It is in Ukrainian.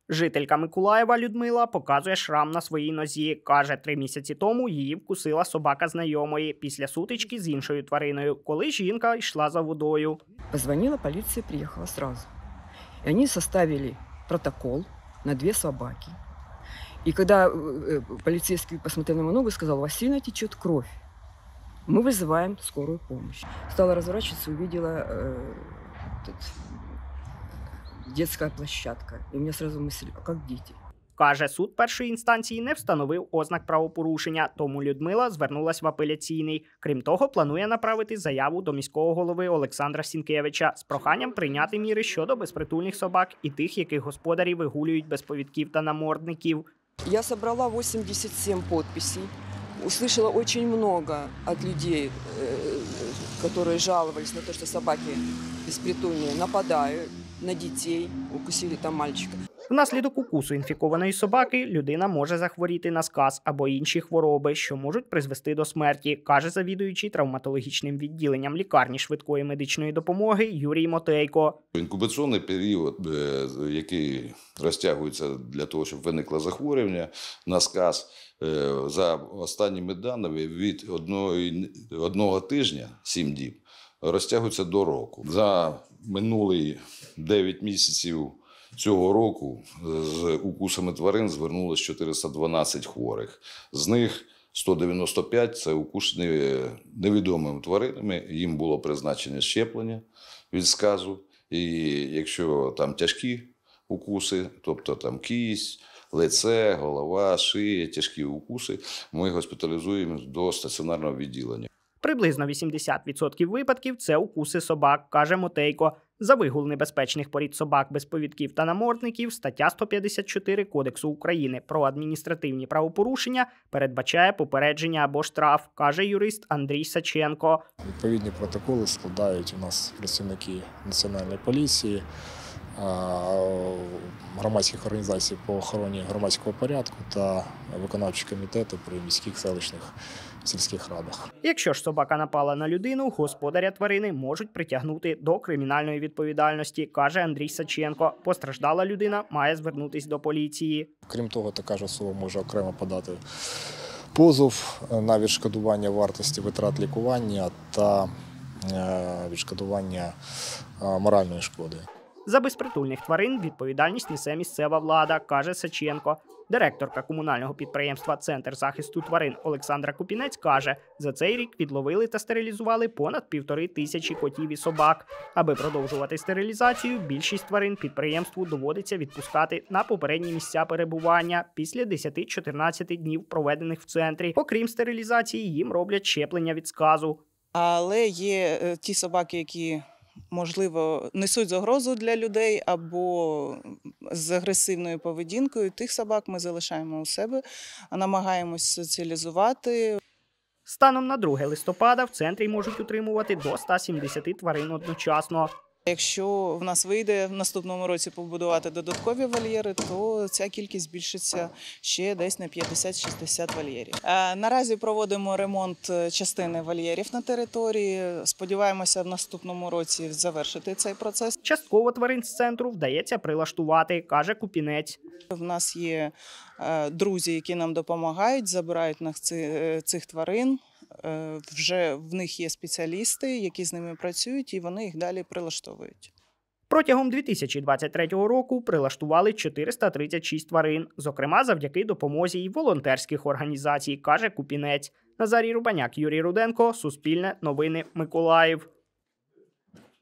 Жителька Миколаєва Людмила показує шрам на своїй нозі. Каже, 3 місяці тому її вкусила собака знайомої після сутички з іншою твариною, коли жінка йшла за водою. Позвонила, полиция приехала сразу. И они составили протокол на 2 собаки. И когда полицейский посмотрел на мою ногу и сказал: «У вас сильно течет кровь. Мы вызываем скорую помощь». Стала разворачиваться, увидела детская площадка. И у меня сразу мысль: а как дети? Каже, суд першої інстанції не встановив ознак правопорушення, тому Людмила звернулась в апеляційний. Крім того, планує направити заяву до міського голови Олександра Сінкевича з проханням прийняти міри щодо безпритульних собак і тих, яких господарі вигулюють без повідків та намордників. Я собрала 87 подписей. Услышала очень много от людей, которые жаловались на то, что собаки беспритульные нападают на детей, укусили там мальчика. Внаслідок укусу інфікованої собаки людина може захворіти на сказ або інші хвороби, що можуть призвести до смерті, каже завідуючий травматологічним відділенням лікарні швидкої медичної допомоги Юрій Мотейко. Інкубаційний період, який розтягується для того, щоб виникло захворювання на сказ, за останніми даними від одного тижня, 7 діб, розтягується до року. За минулі 9 місяців цього року з укусами тварин звернулося 412 хворих. З них 195 – це укушені невідомими тваринами, їм було призначене щеплення від сказу. І якщо там тяжкі укуси, тобто там кість, лице, голова, шия, тяжкі укуси, ми госпіталізуємо до стаціонарного відділення. Приблизно 80% випадків – це укуси собак, каже Мотейко. За вигул небезпечних порід собак без повідків та намордників стаття 154 Кодексу України про адміністративні правопорушення передбачає попередження або штраф, каже юрист Андрій Саченко. Відповідні протоколи складають у нас працівники Національної поліції, громадських організацій по охороні громадського порядку та виконавчі комітети при міських, селищних, сільських радах. Якщо ж собака напала на людину, господаря тварини можуть притягнути до кримінальної відповідальності, каже Андрій Саченко. Постраждала людина має звернутися до поліції. Крім того, така ж особа може окремо подати позов на відшкодування вартості витрат лікування та відшкодування моральної шкоди. За безпритульних тварин відповідальність несе місцева влада, каже Саченко. Директорка комунального підприємства «Центр захисту тварин» Олександра Купінець каже, за цей рік відловили та стерилізували понад 1500 котів і собак. Аби продовжувати стерилізацію, більшість тварин підприємству доводиться відпускати на попередні місця перебування після 10-14 днів, проведених в центрі. Окрім стерилізації, їм роблять щеплення від сказу. Але є ті собаки, які, можливо, несуть загрозу для людей або з агресивною поведінкою. Тих собак ми залишаємо у себе, намагаємось соціалізувати. Станом на 2 листопада в центрі можуть утримувати до 170 тварин одночасно. Якщо в нас вийде в наступному році побудувати додаткові вольєри, то ця кількість збільшиться ще десь на 50-60 вольєрів. Наразі проводимо ремонт частини вольєрів на території. Сподіваємося в наступному році завершити цей процес. Частково тварин з центру вдається прилаштувати, каже Купінець. В нас є друзі, які нам допомагають, забирають цих тварин. Вже в них є спеціалісти, які з ними працюють, і вони їх далі прилаштовують. Протягом 2023 року прилаштували 436 тварин, зокрема завдяки допомозі й волонтерських організацій, каже Купінець. Назарій Рубаняк, Юрій Руденко, Суспільне, Новини, Миколаїв.